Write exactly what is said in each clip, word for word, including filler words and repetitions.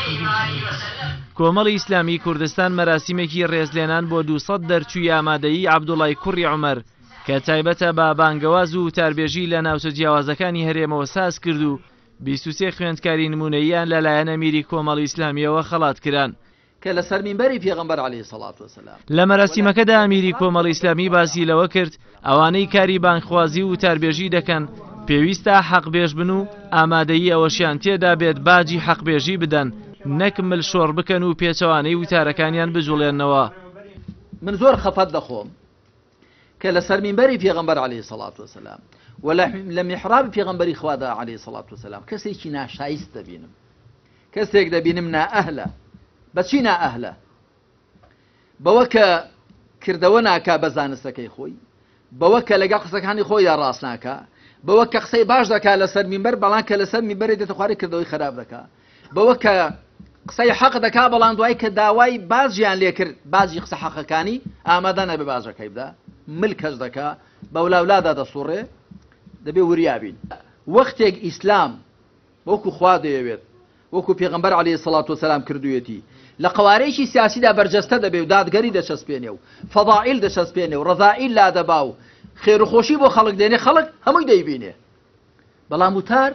کۆمەڵی ئیسلامی کوردستان مەراسیمێکی ڕێزلێنان بۆ دووسەد دەرچووی ئامادەیی عەبدوڵای کوڕی عومەر کە تایبەتە بە بانگەواز و وتاربێژی لە ناوچە جیاوازەکانی هەرێمەوە ساز کرد و بیست و سێ خوێندکاری نمونەییان لەلایەن ئەمیری کۆمەڵی ئیسلامیەوە خەڵات کران کە لەسەر مینبەری پێغەمبەر عەلەیهی سەڵات وەسەلام. لە مەراسیمەکەدا ئەمیری کۆمەڵی ئیسلامی باسی لەوە کرد ئەوانەی کاری بانگخوازی و وتاربێژی دەکەن پێویستە حەقبێژ بن و ئامادەیی ئەوەشیان تێدا بێت باجی حەقبێژی بدەن نەک ملشۆڕ بکەن و پێچەوانەی وتارەکانیان بجوڵێنەوە. من زۆر خەفەت دەخۆم کە لەسەر مینبەری پێغەمبەر عەلەیهی سەڵات وەسەلام و لە میحراب پێغەمبەری خوادا عەلەیهی سەڵات وەسەلام کەسێکی ناشایست دەبینم، کەسێک دەبینم نائەهلە. بەچی نائەهلە؟ بەوە کە کردەوە ناکا بە زانستەکەی خۆی، بەوە کە لەگەڵ قسەکانی خۆیدا ڕاست ناکا، بەوە کە قسەی باش دەکا لەسەر مینبەر بەڵام کە لەسەر مینبەری دێتە خوارێ کردەوەی خراپ دەکا، بەوە کە قسەی حەق دەکا بەڵام دوای کە داوای بازیان لێ کرد بازی قسە حەقەکانی ئامادە نەبێ بازەکەی بدا ملکەش دەکا بە ولاولادا دەسوڕێ دەبێ وریابین. وەختێک ئیسلام وەکو خوا دەیەوێت وەکو پێغەمبەر عەلەیهی سەڵات وەسەلام کردوویەتی لە قەوارەیەکی سیاسیدا بەرجەستە دەبێ و دادگەری دەچەسپێنێ و فەضائیل دەچەسپێنێ و ڕەذائیل لادەبا و خێر و خۆشی بۆ خەڵک دێنێ خەڵک هەمووی دەیبینێ. بەڵام وتار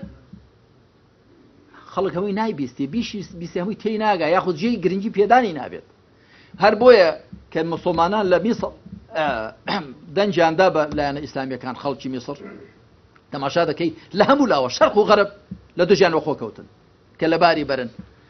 خەڵک هەمووی نایبیستێ بیشی بیستێ هەمووی تێی ناگا یاخود جێی گرنگی پێدانی نابێت. هەر بۆیە کە موسڵمانان لە میسڵ دەنجیاندا بە لایەنە ئیسلامیەکان خەڵکی میسر تەماشا دەکەی لە هەموو لاوە شەرق و غەرب لە دووجیان وەخۆ کەوتن کە لە باری بەرن.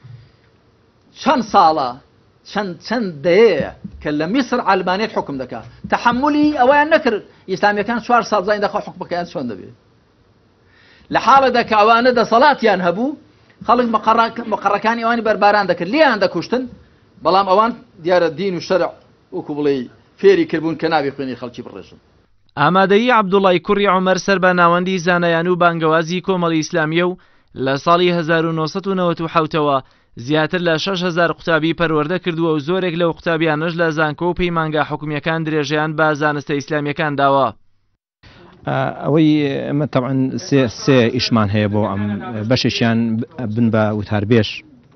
چەند ساڵە چەند چەند دەیەیە کە لە میسر ئالمانیەت حکم دەکا تەحملی ئەویان نەکرد ئیسلامیەکان چوار ساڵ زاین دەخوا حکمەکەیان چۆن دەبێت. لە حاڵەدا کە ئەوانە دەسەڵاتیان هەبوو خەڵک مەقەڕەکانی ئەوانی بەرباران دەکرد لیان دەکوشتن بەڵام ئەوان دیارە دین و شەرع وەکو بڵێ فێری کردبوون کە نابێ خوێنی خەڵکی بڕێژن. ئامادەیی عەبدوڵای کوڕی عومەر سەر بە ناوەندی زانایان و بانگەوازی کۆمەڵی ئیسلامیە و لە ساڵی هەزار و نۆسەد و نەوەت و حەوتەوە زیاتر لە شەش هەزار قوتابی پەروەردە کردووە و زۆرێک لەو قوتابیانەش لە زانکۆ و پەیمانگا حکومیەکان درێژەیان بە زانستە ئیسلامیەکان داوە. ئەوەی ئەمە تەبعەن سێ ئیشمان هەیە بۆ ئەم بەشێکیان بن بە وتاربێژ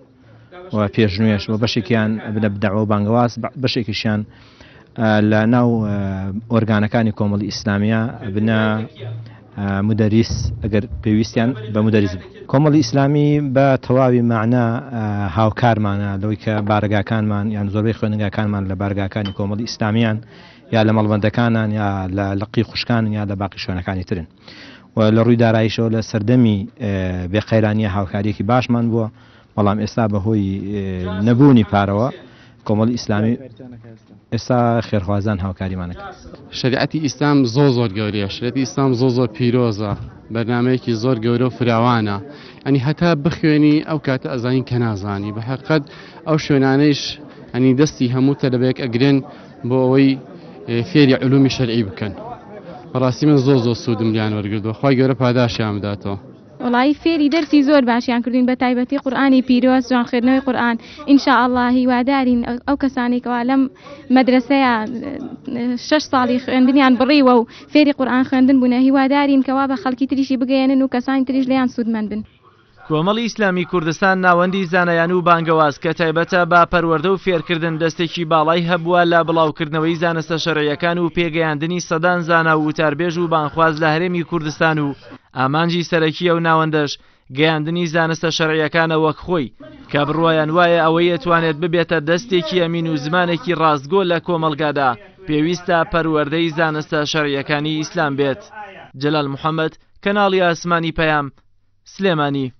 و پێشنوێش و بەشێکیان بنە بدەعوە و بانگەواز بەشێکیشیان لە ناو ئۆرگانەکانی کۆمەڵی ئیسلامیە بنە مدەریس ئەگەر پێویستیان بە مدەریس. کۆمەڵی ئیسلامی بە تەواوی معنە هاوکارمانە لەوەی کە بارگاکانمان یان زۆربەی خوێنگاکانمان لە بارگاکانی کۆمەڵی ئیسلامیان یا لە مەڵبەندەکانان یا لە لقی خوشکان یا لە باقی شوێنەکانی ترن و لە ڕووی داراییشەوە لە سەردەمی بێقەیرانیە هاوکاریەکی باشمان بووە بەڵام ئێستا بەهۆی نەبوونی پارەوە کۆمەڵی ئیسلامی ئێستا خێرخوازان هاوکاریمانەکە. شریعەتی ئیسلام زۆر زۆر گەورەیە، شریعەتی ئیسلام زۆر زۆر پیرۆزە، بەرنامەیەکی زۆر گەورە و فراوانە، ئەنی هەتا بخوێنی ئەو کاتە ئەزانین کە نازانی بە حەقیقەت ئەو شوێنانەیش ئەنی دەستی هەموو تەلەبەیەک ئەگرن بۆ ئەوەی فێری علومی شەرعی بکەن. بەڕاستی من زۆر زۆر سوودم لیان وەرگردووە، خی گەورە پاداشیان بداتەوە. وڵی فێری دەرسی زۆر باشیان کردین بە تایبەتی قورئانی پیرۆز جوان خوێندنەوەی قورئان ئینشاءالله هیوادارین ئەو کەسانێکەوە لەم مەدرسەیە شەش ساڵی خوێندنیان بڕیوە و فێری قورئان خوێندن بوونە هیوادارین کەوا بە خەڵکی تریشی بگەێنن و کەسانی تریش لیان سوودمەند بن. کۆمەڵی ئیسلامی کوردستان ناوەندی زانایان و بانگەواز کە تایبەتە با پەروەردە و فێرکردن دەستێکی باڵای هەبووە لە بڵاوکردنەوەی زانستە شەرعیەکان و پێگەیاندنی سەدان زانا و وتاربێژ و بانخواز لە هەرێمی کوردستان و ئامانجی سەرەکیە و ناوەندەش گەیاندنی زانستە شەرعیەکانە وەک خۆی کە بڕوایان وایە ئەوەی ئەتوانێت ببێتە دەستێکی ئەمین و زمانێکی ڕاستگۆ لە کۆمەلگادا پێویستە پەروەردەی زانستە شەرعیەکانی ئیسلام بێت. جەلال محەممەد، کەناڵی ئاسمانی پەیام، سلێمانی.